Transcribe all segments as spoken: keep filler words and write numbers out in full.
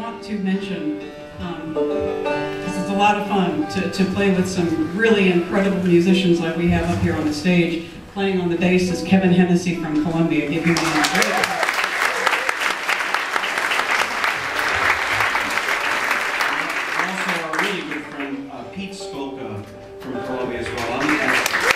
want to mention, um, this is a lot of fun to, to play with some really incredible musicians like we have up here on the stage. Playing on the bass is Kevin Hennessey from Columbia. Give him a great applause. Also, our really good friend uh, Pete Szkolka from Columbia as well. I'm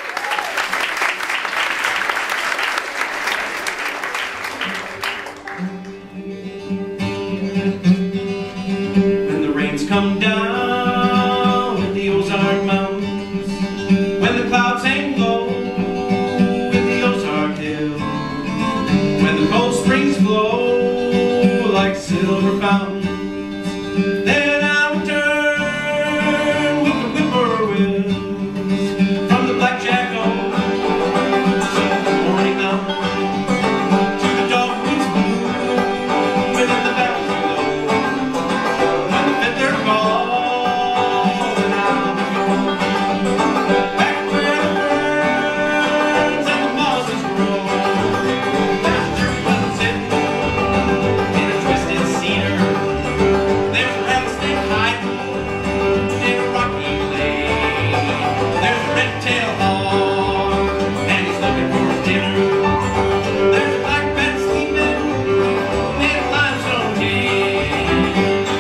when the rains come down in the Ozark Mountains, when the clouds hang low in the Ozark Hills, when the cold springs flow like silver fountains, then I'll return with the whippoorwills from the blackjack on to the morning mountain, to the dogwoods blue within the valley below. When the fiddler calls and I'll be home, back where the ferns and the mosses grow. There's a tree button sitting in a twisted cedar. There's a rattlesnake hiding in a rocky lane. There's a red-tailed hawk and he's looking for his dinner. There's a black bat sleeping in a limestone cave.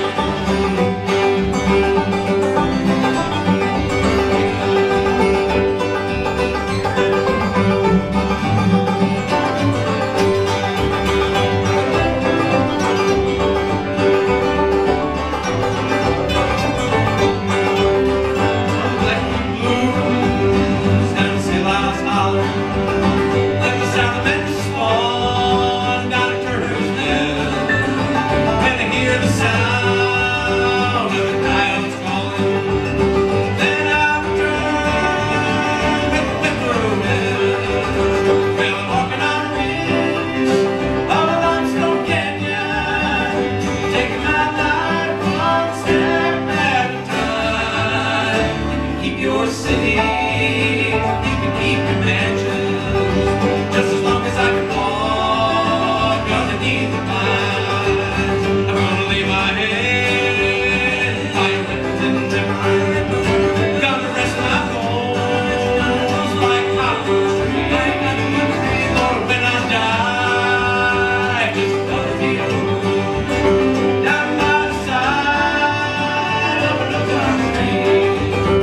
Black blues down Silas Holler, like the sound of any swan down a turner's bell. When they hear the sound of the coyotes calling, then I'll return with the whippoorwill. Well, I'm walking on the ridge of a limestone canyon, taking my life one step at a time. You can keep your city, you can keep your mansions, just as long as I can walk underneath the pines. I'm gonna lay my head by a Renton timber, gonna rest my bones by a cottonwood tree. Lord, when I die, just cover me up down by the side of an Ozark stream.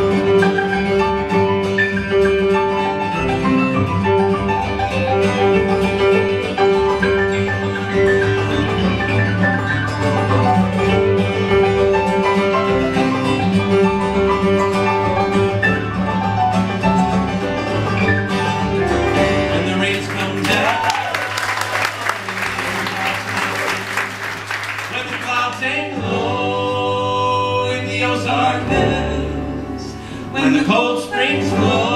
When the rains come down, when the clouds hang low in the Ozark Hills, when the cold springs flow